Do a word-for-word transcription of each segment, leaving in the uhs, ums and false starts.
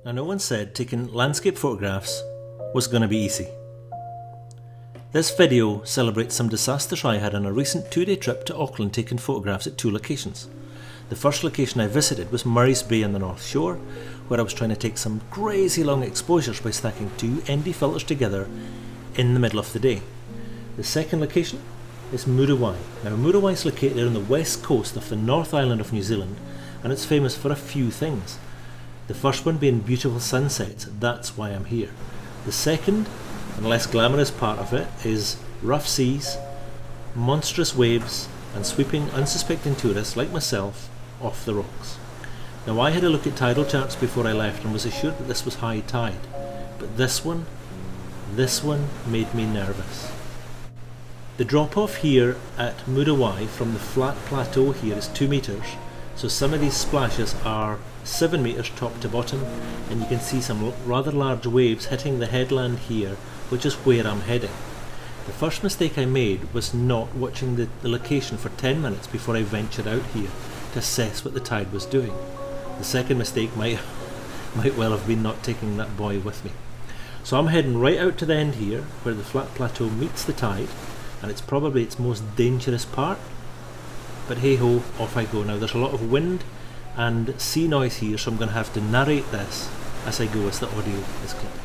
Now, no one said taking landscape photographs was going to be easy. This video celebrates some disasters I had on a recent two-day trip to Auckland taking photographs at two locations. The first location I visited was Murray's Bay on the North Shore, where I was trying to take some crazy long exposures by stacking two N D filters together in the middle of the day. The second location is Muriwai. Now, Muriwai is located on the west coast of the North Island of New Zealand, and it's famous for a few things. The first one being beautiful sunsets, that's why I'm here. The second, and less glamorous part of it, is rough seas, monstrous waves, and sweeping unsuspecting tourists like myself off the rocks. Now, I had a look at tidal charts before I left and was assured that this was high tide, but this one, this one made me nervous. The drop off here at Muriwai from the flat plateau here is two metres, so some of these splashes are seven metres top to bottom, and you can see some rather large waves hitting the headland here, which is where I'm heading. The first mistake I made was not watching the, the location for ten minutes before I ventured out here to assess what the tide was doing. The second mistake might, might well have been not taking that buoy with me. So I'm heading right out to the end here, where the flat plateau meets the tide, and it's probably its most dangerous part. But hey ho, off I go. Now, there's a lot of wind and sea noise here, so I'm going to have to narrate this as I go as the audio is clipped.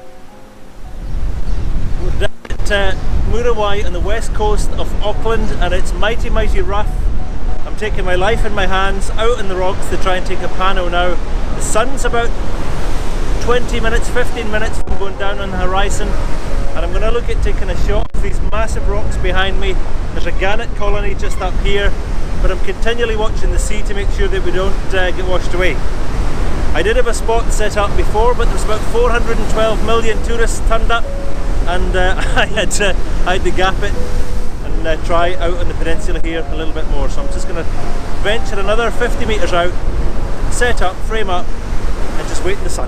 We're down at uh, Muriwai on the west coast of Auckland, and it's mighty mighty rough. I'm taking my life in my hands out in the rocks to try and take a pano now. The sun's about twenty minutes, fifteen minutes from going down on the horizon, and I'm going to look at taking a shot of these massive rocks behind me. There's a gannet colony just up here, but I'm continually watching the sea to make sure that we don't uh, get washed away. I did have a spot set up before, but there was about four hundred twelve million tourists turned up, and uh, I, had to, I had to gap it and uh, try out on the peninsula here a little bit more. So I'm just going to venture another fifty metres out, set up, frame up, and just wait in the sun.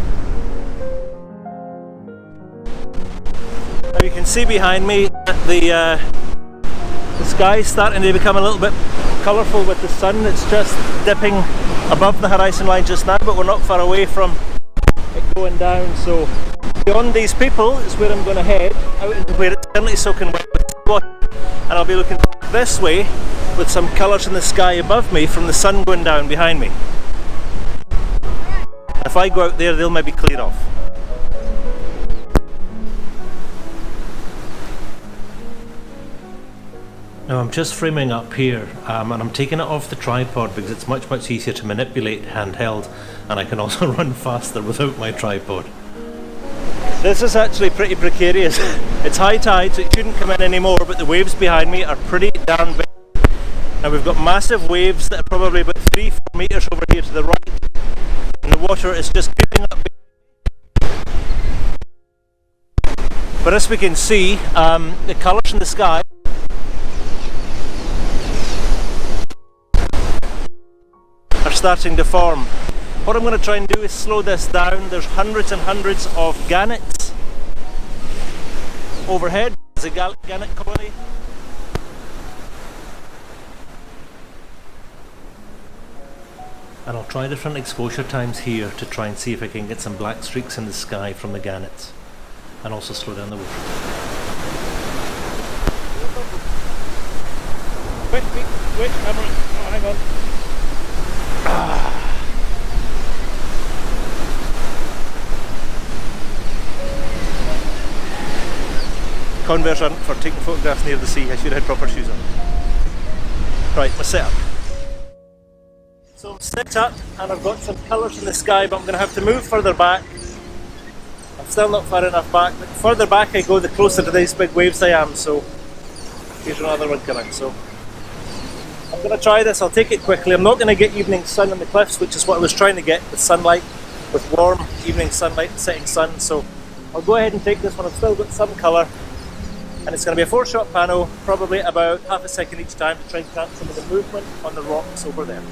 Now you can see behind me the uh, the sky is starting to become a little bit colourful with the sun. It's just dipping above the horizon line just now, but we're not far away from it going down. So beyond these people is where I'm going to head, out into where it's currently soaking wet with water, and I'll be looking this way with some colours in the sky above me from the sun going down behind me. If I go out there, they'll maybe clear off. Now, I'm just framing up here, um, and I'm taking it off the tripod because it's much much easier to manipulate handheld, and I can also run faster without my tripod. This is actually pretty precarious. It's high tide, so it shouldn't come in anymore, but the waves behind me are pretty damn big. Now, we've got massive waves that are probably about three four metres over here to the right, and the water is just creeping up. But as we can see, um, the colours in the sky are starting to form. What I'm going to try and do is slow this down. There's hundreds and hundreds of gannets overhead. There's a gannet colony. And I'll try different exposure times here to try and see if I can get some black streaks in the sky from the gannets, and also slow down the water. Wait, wait, wait, camera. Oh, hang on. Ah. Converse aren't for taking photographs near the sea. I should have had proper shoes on. Right, my setup. So I'm set up and I've got some colours in the sky, but I'm going to have to move further back. I'm still not far enough back, but the further back I go, the closer to these big waves I am. So here's another one coming. So I'm going to try this. I'll take it quickly. I'm not going to get evening sun on the cliffs, which is what I was trying to get with sunlight, with warm evening sunlight and setting sun. So I'll go ahead and take this one. I've still got some colour, and it's going to be a four shot pano, probably about half a second each time, to try and catch some of the movement on the rocks over there.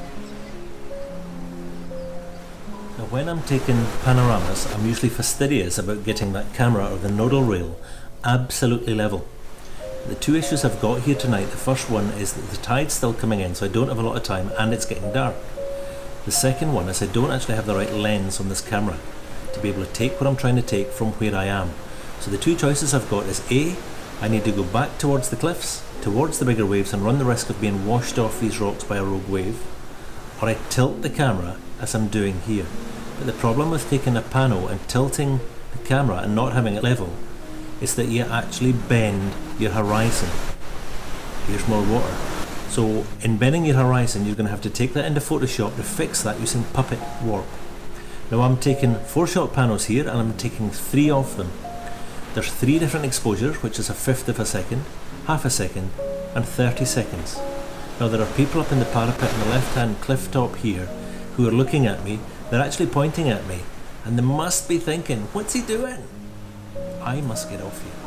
Now, when I'm taking panoramas, I'm usually fastidious about getting that camera or the nodal rail absolutely level. The two issues I've got here tonight, the first one is that the tide's still coming in, so I don't have a lot of time, and it's getting dark. The second one is I don't actually have the right lens on this camera to be able to take what I'm trying to take from where I am. So the two choices I've got is A, I need to go back towards the cliffs, towards the bigger waves, and run the risk of being washed off these rocks by a rogue wave, or I tilt the camera as I'm doing here. But the problem with taking a pano and tilting the camera and not having it level is that you actually bend your horizon. Here's more water. So in bending your horizon, you're going to have to take that into Photoshop to fix that using Puppet Warp. Now I'm taking four shot panos here, and I'm taking three of them. There's three different exposures, which is a fifth of a second, half a second, and thirty seconds. Now there are people up in the parapet on the left hand cliff top here who are looking at me. They're actually pointing at me, and they must be thinking, what's he doing? I must get off here.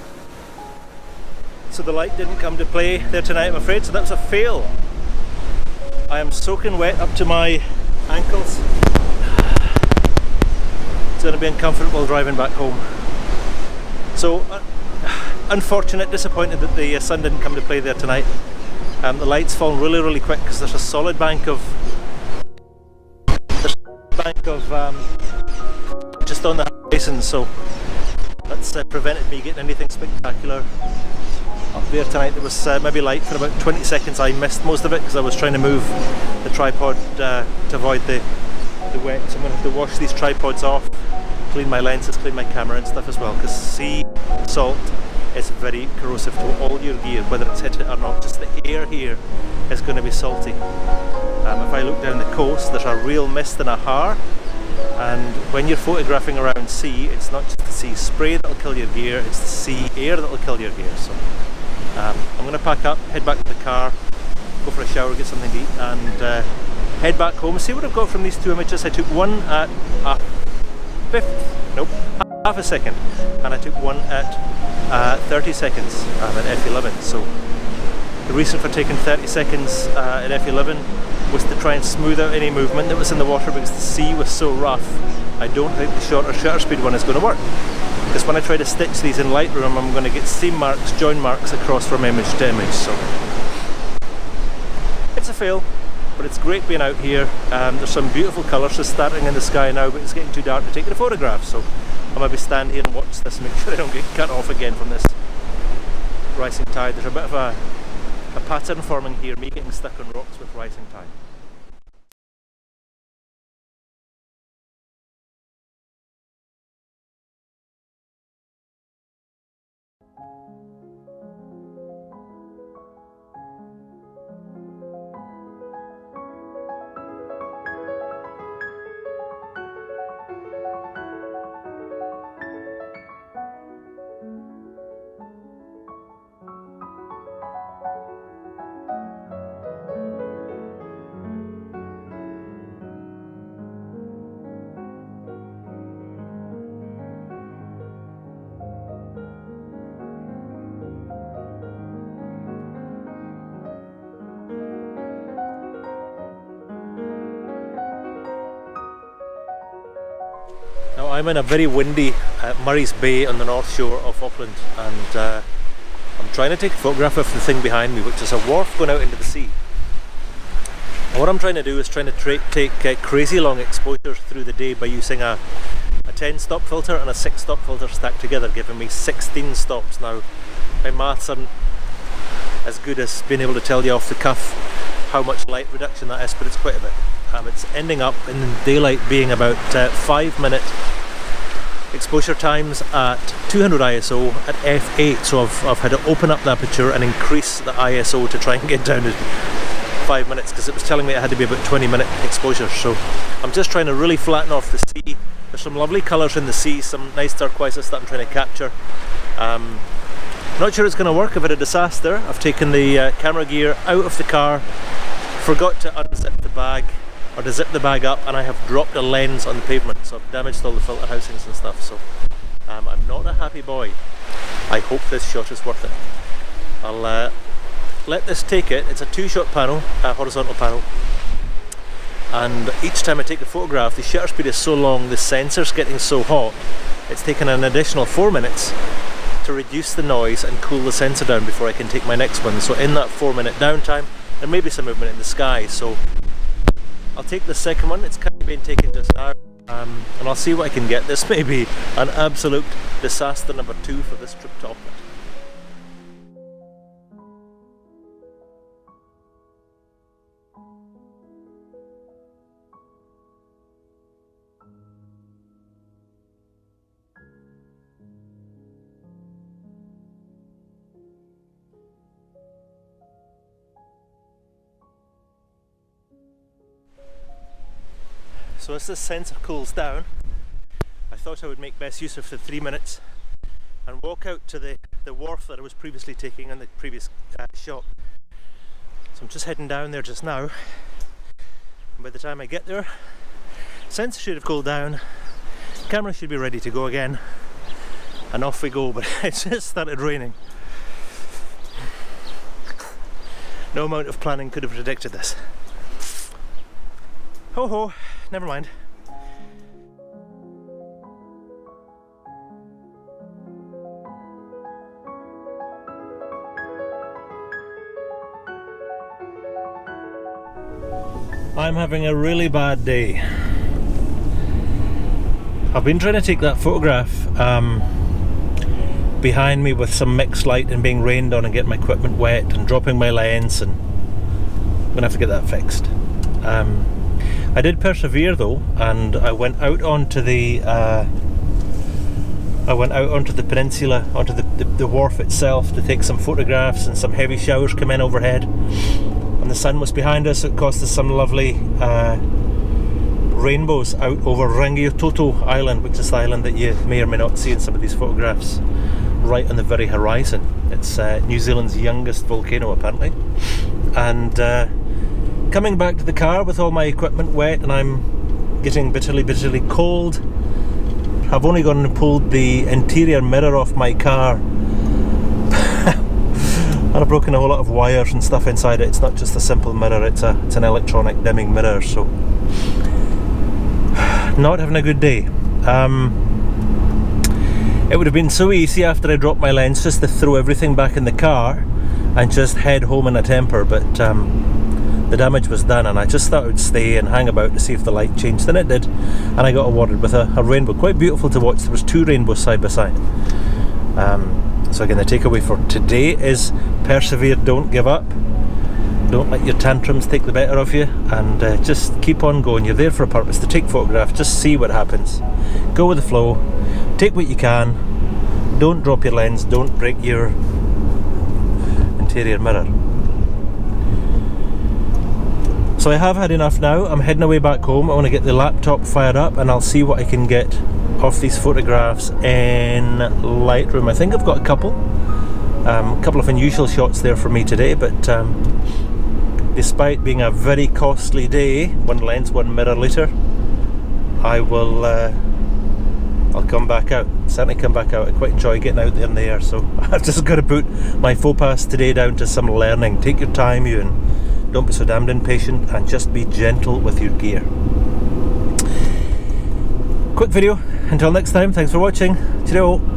So the light didn't come to play there tonight, I'm afraid, so that's a fail. I am soaking wet up to my ankles. It's going to be uncomfortable driving back home. So, uh, unfortunate, disappointed that the uh, sun didn't come to play there tonight. Um, the light's fallen really, really quick because there's a solid bank of there's a bank of um, just on the horizon, so that's uh, prevented me getting anything spectacular up there tonight. There was uh, maybe light for about twenty seconds. I missed most of it because I was trying to move the tripod uh, to avoid the, the wet, so I'm going to have to wash these tripods off, clean my lenses, clean my camera and stuff as well, because sea salt is very corrosive to all your gear, whether it's hit it or not. Just the air here is going to be salty. Um, if I look down the coast, there's a real mist and a har, and when you're photographing around sea, it's not just the sea spray that'll kill your gear, it's the sea air that'll kill your gear. So um, I'm going to pack up, head back to the car, go for a shower, get something to eat, and uh, head back home. See what I've got from these two images. I took one at a fifth, nope, half a second, and I took one at uh, thirty seconds um, at F eleven. So the reason for taking thirty seconds uh, at F eleven was to try and smooth out any movement that was in the water, because the sea was so rough. I don't think the shorter shutter speed one is going to work, because when I try to stitch these in Lightroom, I'm going to get seam marks, join marks across from image to image. So it's a fail, but it's great being out here. Um, there's some beautiful colours just starting in the sky now, but it's getting too dark to take the photograph, so I'll maybe stand here and watch this and make sure I don't get cut off again from this rising tide. There's a bit of a, a pattern forming here, me getting stuck on rocks with rising tide. Now I'm in a very windy uh, Murray's Bay on the north shore of Auckland, and uh, I'm trying to take a photograph of the thing behind me, which is a wharf going out into the sea. And what I'm trying to do is trying to tra take uh, crazy long exposures through the day by using a, a ten stop filter and a six stop filter stacked together, giving me sixteen stops. Now my maths aren't as good as being able to tell you off the cuff how much light reduction that is, but it's quite a bit. Um, it's ending up in daylight being about uh, five minute exposure times at two hundred I S O at F eight, so I've, I've had to open up the aperture and increase the I S O to try and get down to five minutes, because it was telling me it had to be about twenty minute exposure. So I'm just trying to really flatten off the sea. There's some lovely colours in the sea, some nice turquoises that I'm trying to capture. Um, not sure it's going to work. I've had a disaster. I've taken the uh, camera gear out of the car, forgot to unzip the bag, or to zip the bag up, and I have dropped a lens on the pavement, so I've damaged all the filter housings and stuff. So um, I'm not a happy boy. I hope this shot is worth it. I'll uh, let this take it. It's a two shot panel, a horizontal panel, and each time I take a photograph, the shutter speed is so long, the sensor's getting so hot, it's taken an additional four minutes to reduce the noise and cool the sensor down before I can take my next one. So in that four minute downtime, there may be some movement in the sky, so I'll take the second one, it's kind of been taken just now, um, and I'll see what I can get. This may be an absolute disaster number two for this trip to Auckland. So as this sensor cools down, I thought I would make best use of the three minutes and walk out to the, the wharf that I was previously taking in the previous uh, shot. So I'm just heading down there just now, and by the time I get there, sensor should have cooled down, camera should be ready to go again, and off we go. But it just started raining. No amount of planning could have predicted this. Ho ho, never mind. I'm having a really bad day. I've been trying to take that photograph um, behind me with some mixed light and being rained on and getting my equipment wet and dropping my lens, and I'm gonna have to get that fixed. Um, I did persevere though, and I went out onto the uh, I went out onto the peninsula, onto the, the, the wharf itself to take some photographs, and some heavy showers come in overhead, and the sun was behind us, so it caused us some lovely uh, rainbows out over Rangitoto Island, which is the island that you may or may not see in some of these photographs, right on the very horizon. It's uh, New Zealand's youngest volcano apparently. And uh, coming back to the car with all my equipment wet, and I'm getting bitterly, bitterly cold. I've only gone and pulled the interior mirror off my car. And I've broken a whole lot of wires and stuff inside it. It's not just a simple mirror, it's a it's an electronic dimming mirror, so not having a good day. Um, it would have been so easy after I dropped my lens just to throw everything back in the car and just head home in a temper, but um, the damage was done, and I just thought I would stay and hang about to see if the light changed, and it did, and I got awarded with a, a rainbow. Quite beautiful to watch. There was two rainbows side by side. Um, so again, the takeaway for today is persevere, don't give up, don't let your tantrums take the better of you, and uh, just keep on going. You're there for a purpose, to take photographs. Just see what happens, go with the flow, take what you can, don't drop your lens, don't break your interior mirror. So I have had enough now. I'm heading away back home. I want to get the laptop fired up, and I'll see what I can get off these photographs in Lightroom. I think I've got a couple. Um, a couple of unusual shots there for me today, but um, despite being a very costly day, one lens, one mirror later, I will uh, I'll come back out. Certainly come back out. I quite enjoy getting out there in the air, so I've just got to put my faux pas today down to some learning. Take your time, you, and don't be so damned impatient, and just be gentle with your gear. Quick video. Until next time, thanks for watching. Cheerio.